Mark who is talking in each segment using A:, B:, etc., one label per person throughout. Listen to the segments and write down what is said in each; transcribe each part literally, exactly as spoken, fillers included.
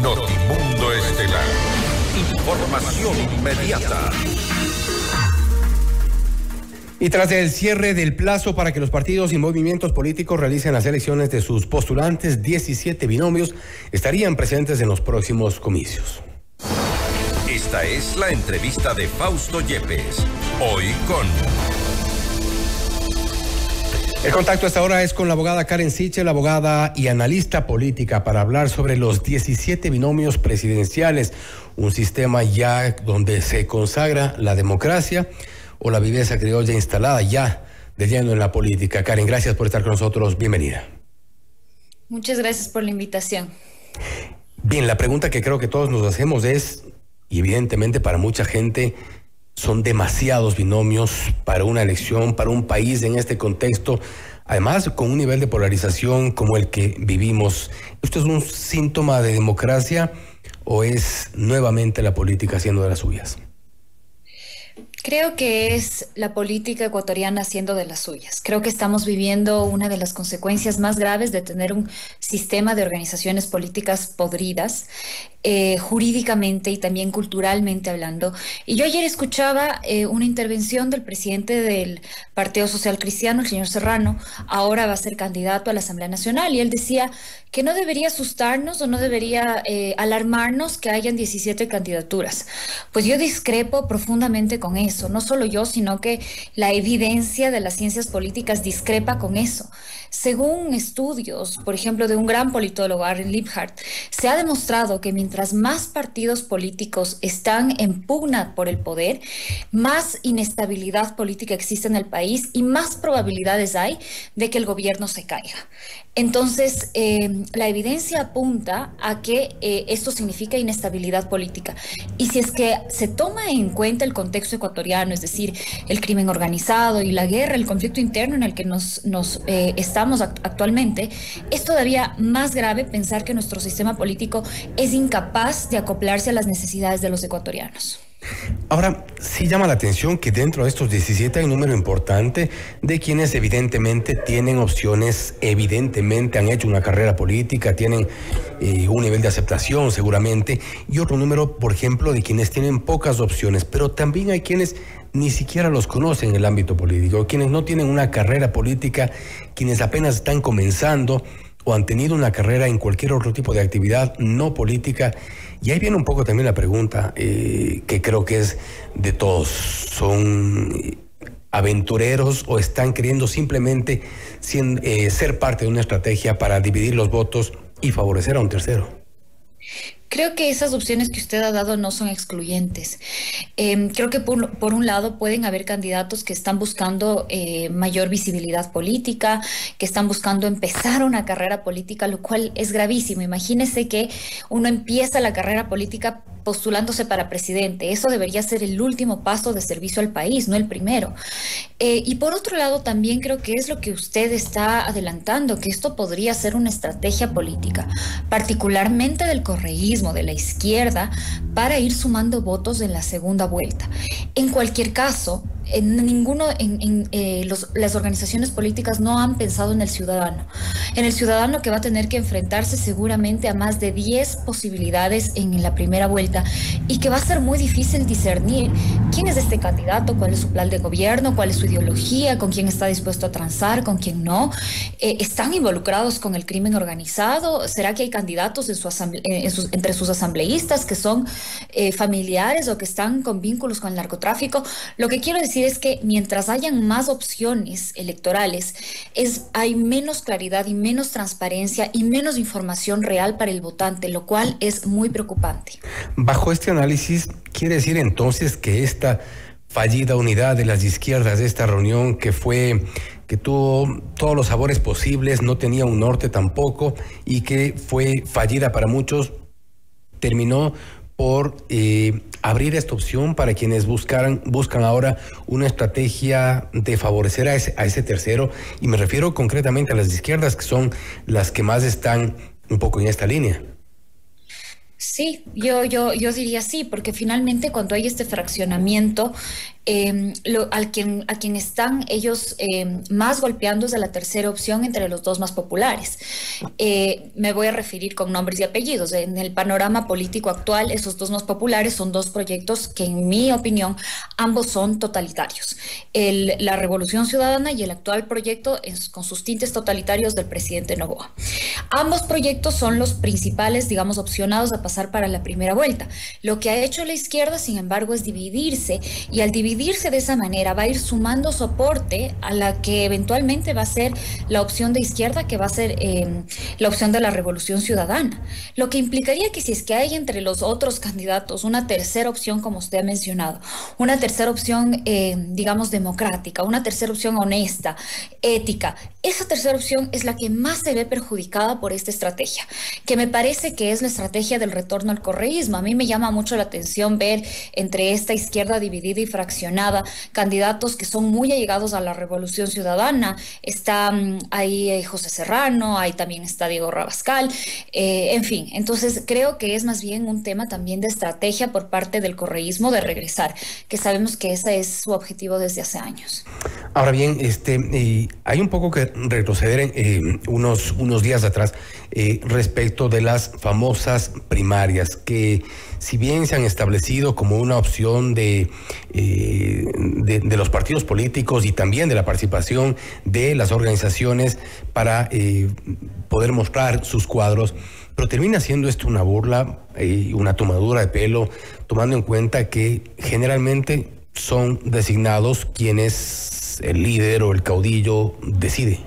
A: Notimundo Estelar. Información inmediata.
B: Y tras el cierre del plazo para que los partidos y movimientos políticos realicen las elecciones de sus postulantes, diecisiete binomios estarían presentes en los próximos comicios.
A: Esta es la entrevista de Fausto Yepes. Hoy con...
B: El contacto a esta hora es con la abogada Karen Sichel, abogada y analista política, para hablar sobre los diecisiete binomios presidenciales, un sistema ya donde se consagra la democracia o la viveza criolla instalada ya de lleno en la política. Karen, gracias por estar con nosotros. Bienvenida.
C: Muchas gracias por la invitación.
B: Bien, la pregunta que creo que todos nos hacemos es, y evidentemente para mucha gente, son demasiados binomios para una elección, para un país en este contexto, además con un nivel de polarización como el que vivimos. ¿Esto es un síntoma de democracia o es nuevamente la política haciendo de las suyas?
C: Creo que es la política ecuatoriana haciendo de las suyas. Creo que estamos viviendo una de las consecuencias más graves de tener un sistema de organizaciones políticas podridas, eh, jurídicamente y también culturalmente hablando. Y yo ayer escuchaba eh, una intervención del presidente del Partido Social Cristiano, el señor Serrano. Ahora va a ser candidato a la Asamblea Nacional, y él decía que no debería asustarnos o no debería eh, alarmarnos que hayan diecisiete candidaturas. Pues yo discrepo profundamente con eso. No solo yo, sino que la evidencia de las ciencias políticas discrepa con eso. Según estudios, por ejemplo, de un gran politólogo, Arjen Liebhardt, se ha demostrado que mientras más partidos políticos están en pugna por el poder, más inestabilidad política existe en el país y más probabilidades hay de que el gobierno se caiga. Entonces, eh, la evidencia apunta a que eh, esto significa inestabilidad política. Y si es que se toma en cuenta el contexto ecuatoriano, es decir, el crimen organizado y la guerra, el conflicto interno en el que nos, nos eh, estamos act- actualmente, es todavía más grave pensar que nuestro sistema político es incapaz de acoplarse a las necesidades de los ecuatorianos.
B: Ahora, sí llama la atención que dentro de estos diecisiete hay un número importante de quienes evidentemente tienen opciones, evidentemente han hecho una carrera política, tienen eh, un nivel de aceptación seguramente, y otro número, por ejemplo, de quienes tienen pocas opciones, pero también hay quienes ni siquiera los conocen en el ámbito político, quienes no tienen una carrera política, quienes apenas están comenzando o han tenido una carrera en cualquier otro tipo de actividad no política. Y ahí viene un poco también la pregunta, eh, que creo que es de todos. ¿Son aventureros o están queriendo simplemente sin, eh, ser parte de una estrategia para dividir los votos y favorecer a un tercero?
C: Creo que esas opciones que usted ha dado no son excluyentes. Eh, creo que por, por un lado pueden haber candidatos que están buscando eh, mayor visibilidad política, que están buscando empezar una carrera política, lo cual es gravísimo. Imagínese que uno empieza la carrera política postulándose para presidente. Eso debería ser el último paso de servicio al país, no el primero. Eh, y por otro lado, también creo que es lo que usted está adelantando, que esto podría ser una estrategia política, particularmente del correísmo, de la izquierda, para ir sumando votos en la segunda vuelta. En cualquier caso, en ninguno, en, en eh, los, las organizaciones políticas no han pensado en el ciudadano, en el ciudadano que va a tener que enfrentarse seguramente a más de diez posibilidades en la primera vuelta, y que va a ser muy difícil discernir quién es este candidato, cuál es su plan de gobierno, cuál es su ideología, con quién está dispuesto a transar, con quién no. Eh, ¿Están involucrados con el crimen organizado? ¿Será que hay candidatos en su asamble- en sus, entre sus asambleístas que son eh, familiares o que están con vínculos con el narcotráfico? Lo que quiero decir es que mientras hayan más opciones electorales, es, hay menos claridad y menos transparencia y menos información real para el votante, lo cual es muy preocupante.
B: Bajo este análisis, ¿quiere decir entonces que esta fallida unidad de las izquierdas, de esta reunión que fue, que tuvo todos los sabores posibles, no tenía un norte tampoco, y que fue fallida para muchos, terminó por eh, abrir esta opción para quienes buscaran, buscan ahora una estrategia de favorecer a ese, a ese tercero? Y me refiero concretamente a las izquierdas, que son las que más están un poco en esta línea.
C: Sí, yo, yo, yo diría sí, porque finalmente cuando hay este fraccionamiento, eh, lo, al quien, a quien están ellos eh, más golpeando es a la tercera opción entre los dos más populares. Eh, me voy a referir con nombres y apellidos. En el panorama político actual, esos dos más populares son dos proyectos que, en mi opinión, ambos son totalitarios. El, la Revolución Ciudadana y el actual proyecto es con sus tintes totalitarios del presidente Noboa. Ambos proyectos son los principales, digamos, opcionados a pasar para la primera vuelta. Lo que ha hecho la izquierda, sin embargo, es dividirse, y al dividirse de esa manera va a ir sumando soporte a la que eventualmente va a ser la opción de izquierda, que va a ser eh, la opción de la Revolución Ciudadana. Lo que implicaría que si es que hay entre los otros candidatos una tercera opción, como usted ha mencionado, una tercera opción, eh, digamos, democrática, una tercera opción honesta, ética, esa tercera opción es la que más se ve perjudicada por esta estrategia, que me parece que es la estrategia del retorno al correísmo. A mí me llama mucho la atención ver entre esta izquierda dividida y fraccionada candidatos que son muy allegados a la Revolución Ciudadana. Está um, ahí eh, José Serrano, ahí también está Diego Rabascal, eh, en fin. Entonces creo que es más bien un tema también de estrategia por parte del correísmo de regresar, que sabemos que ese es su objetivo desde hace años.
B: Ahora bien, este, eh, hay un poco que retroceder en, eh, unos, unos días atrás eh, respecto de las famosas primarias, que si bien se han establecido como una opción de, eh, de, de los partidos políticos y también de la participación de las organizaciones para eh, poder mostrar sus cuadros, pero termina siendo esto una burla, eh, una tomadura de pelo, tomando en cuenta que generalmente son designados quienes el líder o el caudillo decide.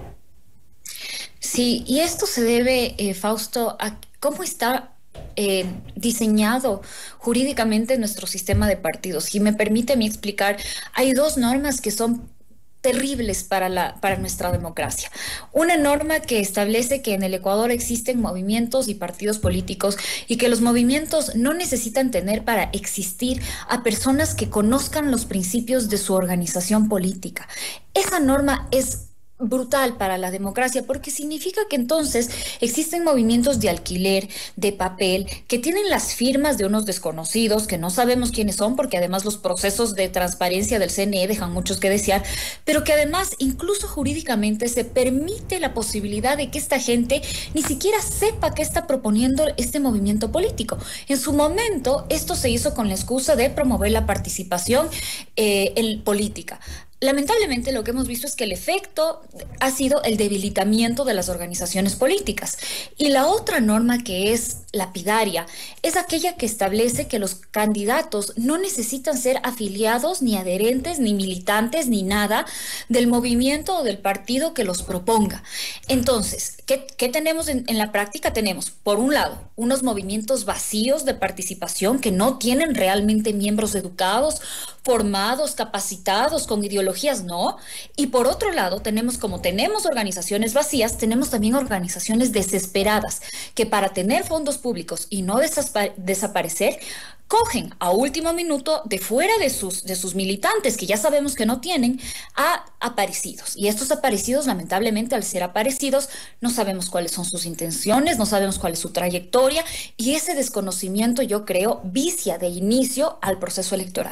C: Sí, y esto se debe, eh, Fausto, a cómo está eh, diseñado jurídicamente nuestro sistema de partidos. Si me permite mi explicar, hay dos normas que son terribles para, la, para nuestra democracia. Una norma que establece que en el Ecuador existen movimientos y partidos políticos y que los movimientos no necesitan tener para existir a personas que conozcan los principios de su organización política. Esa norma es brutal para la democracia, porque significa que entonces existen movimientos de alquiler, de papel, que tienen las firmas de unos desconocidos, que no sabemos quiénes son, porque además los procesos de transparencia del C N E dejan muchos que desear, pero que además incluso jurídicamente se permite la posibilidad de que esta gente ni siquiera sepa qué está proponiendo este movimiento político. En su momento, esto se hizo con la excusa de promover la participación eh, en política. Lamentablemente lo que hemos visto es que el efecto ha sido el debilitamiento de las organizaciones políticas. Y la otra norma, que es lapidaria, es aquella que establece que los candidatos no necesitan ser afiliados, ni adherentes, ni militantes, ni nada del movimiento o del partido que los proponga. Entonces, ¿qué, qué tenemos en, en la práctica? Tenemos, por un lado, unos movimientos vacíos de participación que no tienen realmente miembros educados, formados, capacitados, con ideologías, no. Y por otro lado, tenemos, como tenemos organizaciones vacías, tenemos también organizaciones desesperadas, que para tener fondos públicos y no desaparecer, cogen a último minuto de fuera de sus, de sus militantes, que ya sabemos que no tienen, a aparecidos. Y estos aparecidos, lamentablemente, al ser aparecidos, no sabemos cuáles son sus intenciones, no sabemos cuál es su trayectoria, y ese desconocimiento, yo creo, vicia de inicio al proceso electoral.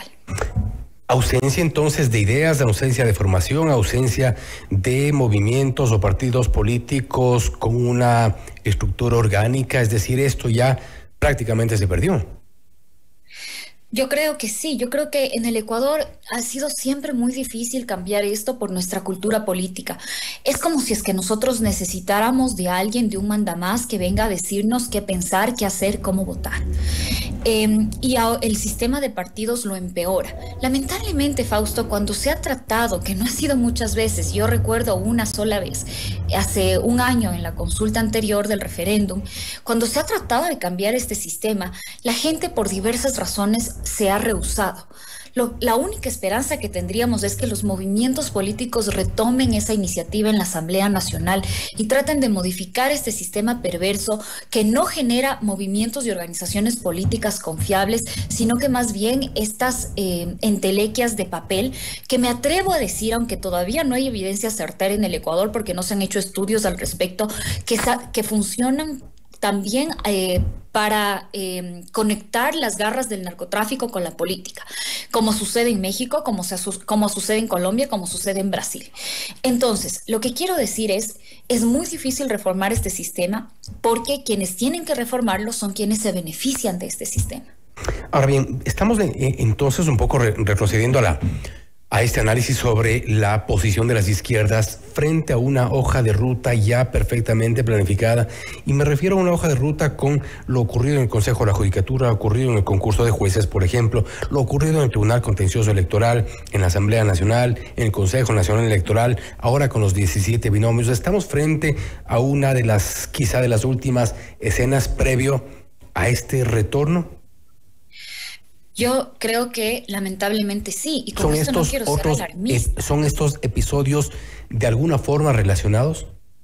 B: Ausencia entonces de ideas, ausencia de formación, ausencia de movimientos o partidos políticos con una estructura orgánica, es decir, esto ya prácticamente se perdió.
C: Yo creo que sí, yo creo que en el Ecuador ha sido siempre muy difícil cambiar esto por nuestra cultura política. Es como si es que nosotros necesitáramos de alguien, de un mandamás que venga a decirnos qué pensar, qué hacer, cómo votar. Eh, y a, el sistema de partidos lo empeora. Lamentablemente, Fausto, cuando se ha tratado, que no ha sido muchas veces, yo recuerdo una sola vez, hace un año en la consulta anterior del referéndum, cuando se ha tratado de cambiar este sistema, la gente por diversas razones se ha rehusado. Lo, la única esperanza que tendríamos es que los movimientos políticos retomen esa iniciativa en la Asamblea Nacional y traten de modificar este sistema perverso que no genera movimientos y organizaciones políticas confiables, sino que más bien estas eh, entelequias de papel, que me atrevo a decir, aunque todavía no hay evidencia certera en el Ecuador porque no se han hecho estudios al respecto, que, que funcionan también eh, para eh, conectar las garras del narcotráfico con la política, como sucede en México, como, se, como sucede en Colombia, como sucede en Brasil. Entonces, lo que quiero decir es, es muy difícil reformar este sistema porque quienes tienen que reformarlo son quienes se benefician de este sistema.
B: Ahora bien, estamos de, entonces un poco re, retrocediendo a la... a este análisis sobre la posición de las izquierdas frente a una hoja de ruta ya perfectamente planificada. Y me refiero a una hoja de ruta con lo ocurrido en el Consejo de la Judicatura, lo ocurrido en el concurso de jueces, por ejemplo, lo ocurrido en el Tribunal Contencioso Electoral, en la Asamblea Nacional, en el Consejo Nacional Electoral, ahora con los diecisiete binomios. Estamos frente a una de las, quizá de las últimas escenas previo a este retorno.
C: Yo creo que lamentablemente sí, y con
B: ¿Son
C: esto
B: estos
C: no quiero
B: otros,
C: ser alarmista.
B: ¿Son estos episodios de alguna forma relacionados?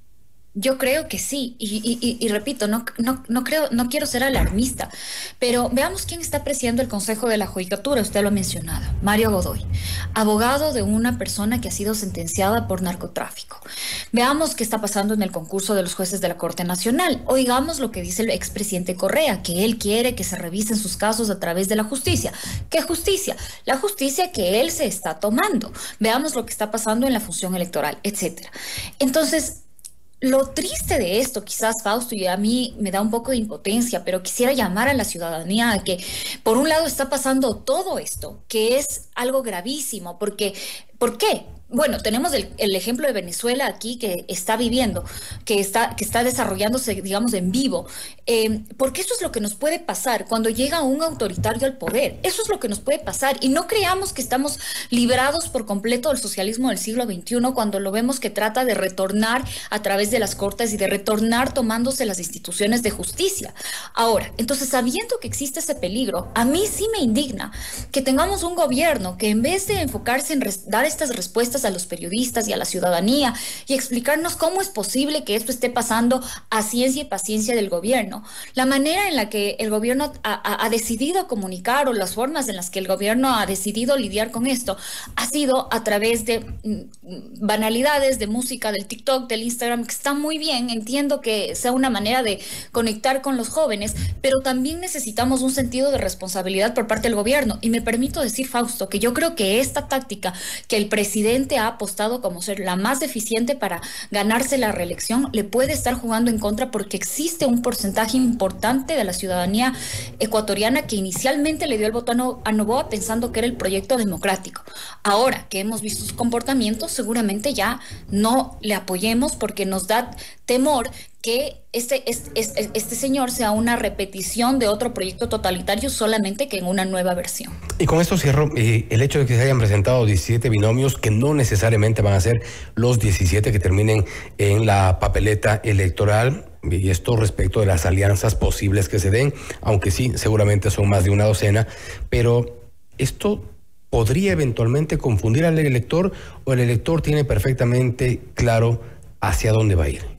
C: Yo creo que sí, y, y, y, y repito, no, no, no, creo, no quiero ser alarmista, pero veamos quién está presidiendo el Consejo de la Judicatura. Usted lo ha mencionado, Mario Godoy, abogado de una persona que ha sido sentenciada por narcotráfico. Veamos qué está pasando en el concurso de los jueces de la Corte Nacional. Oigamos lo que dice el expresidente Correa, que él quiere que se revisen sus casos a través de la justicia. ¿Qué justicia? La justicia que él se está tomando. Veamos lo que está pasando en la función electoral, etcétera. Entonces, lo triste de esto, quizás, Fausto, y a mí me da un poco de impotencia, pero quisiera llamar a la ciudadanía a que, por un lado, está pasando todo esto, que es algo gravísimo, porque, ¿por qué? Bueno, tenemos el, el ejemplo de Venezuela aquí que está viviendo, que está, que está desarrollándose, digamos, en vivo, eh, porque eso es lo que nos puede pasar cuando llega un autoritario al poder. Eso es lo que nos puede pasar, y no creamos que estamos librados por completo del socialismo del siglo veintiuno cuando lo vemos que trata de retornar a través de las cortes y de retornar tomándose las instituciones de justicia. Ahora, entonces, sabiendo que existe ese peligro, a mí sí me indigna que tengamos un gobierno que en vez de enfocarse en res- dar estas respuestas a los periodistas y a la ciudadanía y explicarnos cómo es posible que esto esté pasando a ciencia y paciencia del gobierno, la manera en la que el gobierno ha, ha, ha decidido comunicar o las formas en las que el gobierno ha decidido lidiar con esto ha sido a través de mm, banalidades, de música, del TikTok, del Instagram, que está muy bien, entiendo que sea una manera de conectar con los jóvenes, pero también necesitamos un sentido de responsabilidad por parte del gobierno. Y me permito decir, Fausto, que yo creo que esta táctica que el presidente ha apostado como ser la más eficiente para ganarse la reelección le puede estar jugando en contra, porque existe un porcentaje importante de la ciudadanía ecuatoriana que inicialmente le dio el voto a, no, a Noboa pensando que era el proyecto democrático. Ahora que hemos visto sus comportamientos, seguramente ya no le apoyemos porque nos da temor que este, este, este, este señor sea una repetición de otro proyecto totalitario, solamente que en una nueva versión.
B: Y con esto cierro, eh, el hecho de que se hayan presentado diecisiete binomios, que no necesariamente van a ser los diecisiete que terminen en la papeleta electoral, y esto respecto de las alianzas posibles que se den, aunque sí, seguramente son más de una docena, pero esto podría eventualmente confundir al elector, o el elector tiene perfectamente claro hacia dónde va a ir.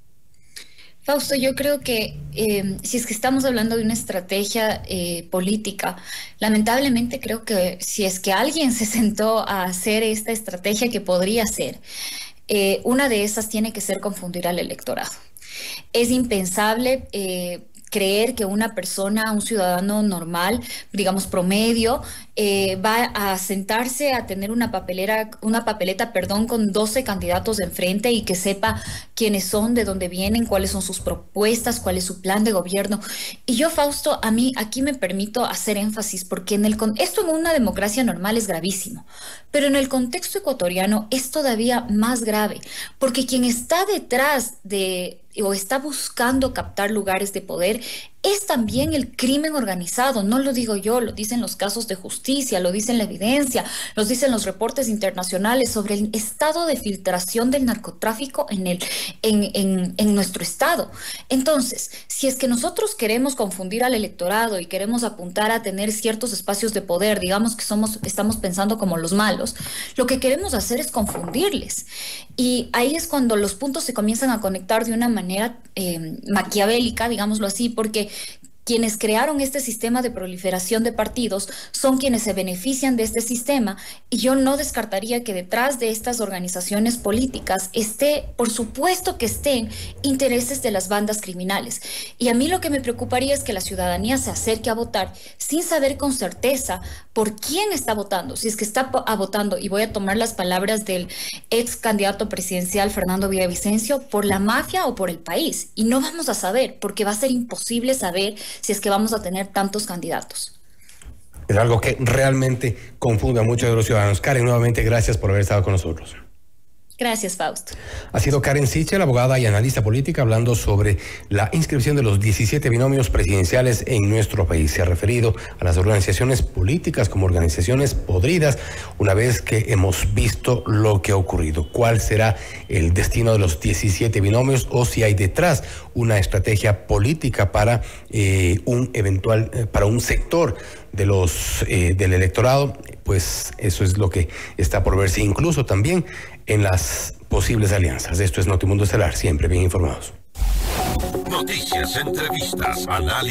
C: Fausto, yo creo que eh, si es que estamos hablando de una estrategia eh, política, lamentablemente creo que si es que alguien se sentó a hacer esta estrategia que podría ser, eh, una de esas tiene que ser confundir al electorado. Es impensable eh, creer que una persona, un ciudadano normal, digamos promedio, eh, va a sentarse a tener una papelera, una papeleta, perdón, con doce candidatos de enfrente y que sepa quiénes son, de dónde vienen, cuáles son sus propuestas, cuál es su plan de gobierno. Y yo, Fausto, a mí aquí me permito hacer énfasis porque en el esto en una democracia normal es gravísimo, pero en el contexto ecuatoriano es todavía más grave, porque quien está detrás de o está buscando captar lugares de poder es también el crimen organizado. No lo digo yo, lo dicen los casos de justicia, lo dicen la evidencia, los dicen los reportes internacionales sobre el estado de filtración del narcotráfico en, el, en, en, en nuestro estado. Entonces, si es que nosotros queremos confundir al electorado y queremos apuntar a tener ciertos espacios de poder, digamos que somos, estamos pensando como los malos, lo que queremos hacer es confundirles. Y ahí es cuando los puntos se comienzan a conectar de una manera eh, maquiavélica, digámoslo así, porque quienes crearon este sistema de proliferación de partidos son quienes se benefician de este sistema, y yo no descartaría que detrás de estas organizaciones políticas esté, por supuesto que estén, intereses de las bandas criminales. Y a mí lo que me preocuparía es que la ciudadanía se acerque a votar sin saber con certeza por quién está votando, si es que está a votando, y voy a tomar las palabras del ex candidato presidencial Fernando Villavicencio, por la mafia o por el país. Y no vamos a saber, porque va a ser imposible saber si es que vamos a tener tantos candidatos.
B: Es algo que realmente confunde a muchos de los ciudadanos. Karen, nuevamente gracias por haber estado con nosotros.
C: Gracias, Fausto.
B: Ha sido Karen Sichel, abogada y analista política, hablando sobre la inscripción de los diecisiete binomios presidenciales en nuestro país. Se ha referido a las organizaciones políticas como organizaciones podridas, una vez que hemos visto lo que ha ocurrido. ¿Cuál será el destino de los diecisiete binomios, o si hay detrás una estrategia política para eh, un eventual, eh, para un sector de los eh, del electorado? Pues eso es lo que está por verse, incluso también en las posibles alianzas. Esto es Notimundo Estelar, siempre bien informados.
A: Noticias, entrevistas, análisis.